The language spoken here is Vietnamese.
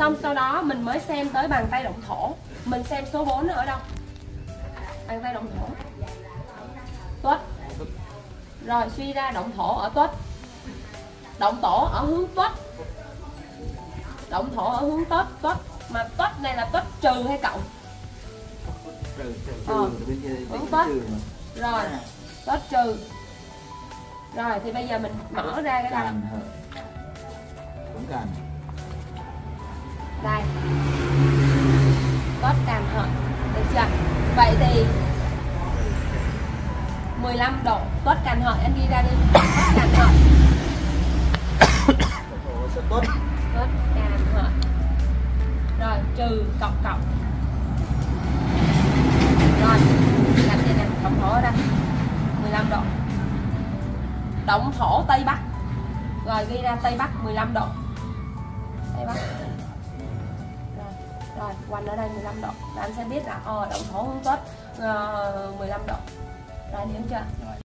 Xong sau đó mình mới xem tới bàn tay động thổ. Mình xem số 4 ở đâu? Bàn tay động thổ Tuất. Rồi suy ra động thổ ở Tuất, động tổ ở hướng Tuất, động thổ ở hướng Tuất. Mà Tuất này là Tuất trừ hay cộng? Hướng Tuất. Rồi Tuất trừ. Rồi thì bây giờ mình mở ra cái này. Đây, Tuất Càn Hợi, được chưa? Vậy thì 15 độ Tuất Càn Hợi, anh ghi ra đi. Tuất Càn Hợi, Tuất Càn Hợi. Rồi trừ cộng. Rồi đặt đây nè, động thổ ở đây 15 độ. Động thổ Tây Bắc. Rồi ghi ra Tây Bắc 15 độ. Tây Bắc. Rồi quanh ở đây 15 độ. Là anh sẽ biết là động thổ hướng Tuất 15 độ. Rồi hiểu chưa?